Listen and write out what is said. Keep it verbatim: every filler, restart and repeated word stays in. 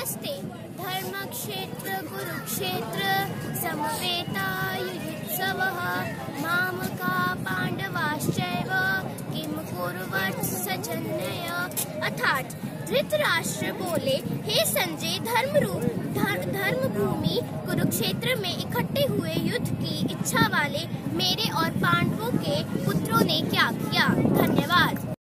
नमस्ते। धर्मक्षेत्र कुरुक्षेत्र समवेतायुयुत्सवः मामका पांडवाश्चैव किम कुर्वन् सजनय। अर्थात धृतराष्ट्र बोले, हे संजय, धर्म रूप धर्म भूमि कुरुक्षेत्र में इकट्ठे हुए युद्ध की इच्छा वाले मेरे और पांडवों के पुत्रों ने क्या किया। धन्यवाद।